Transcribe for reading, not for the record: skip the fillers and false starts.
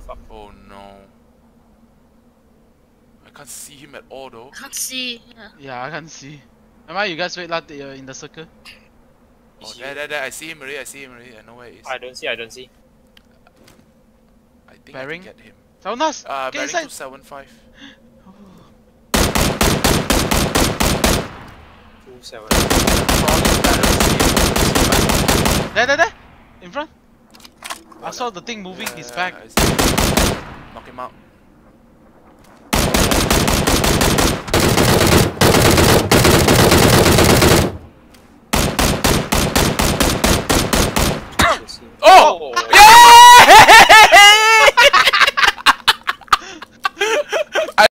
Fuck. Oh no. I can't see him at all though. Can't see. Yeah. Yeah, I can't see. Am I? You guys wait lah in the circle. Oh, Is there. I see him already. I know where he is. I don't see. I think Bearing? I can get him. Saunas! Get Bearing inside! 275. 27. There! In front! I saw the thing moving his back. I see him. Knock him out.